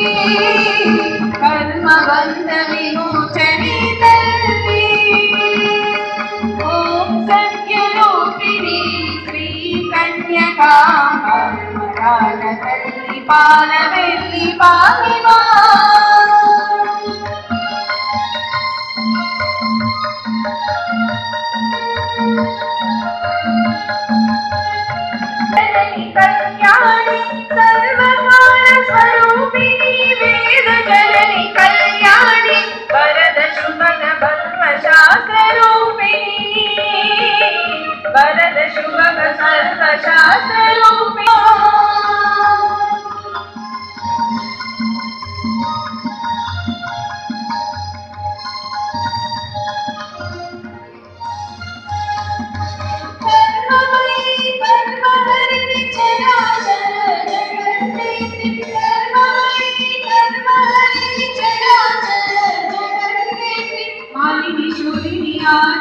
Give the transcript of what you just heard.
कर्मबंध विमोचने तल्ली ओम सत्यरूपिणी श्री कन्यकांबा वरान तल्ली पालवेल्ली पाहिमा कल्याणी सर्वकाल स्वरूपिणी वेद जननी कल्याणी वरद शुभग सर्वशास्त्र रूपिणी वरद शुभग सर्वशास्त्र रूपिणी मालिनी शूलिनी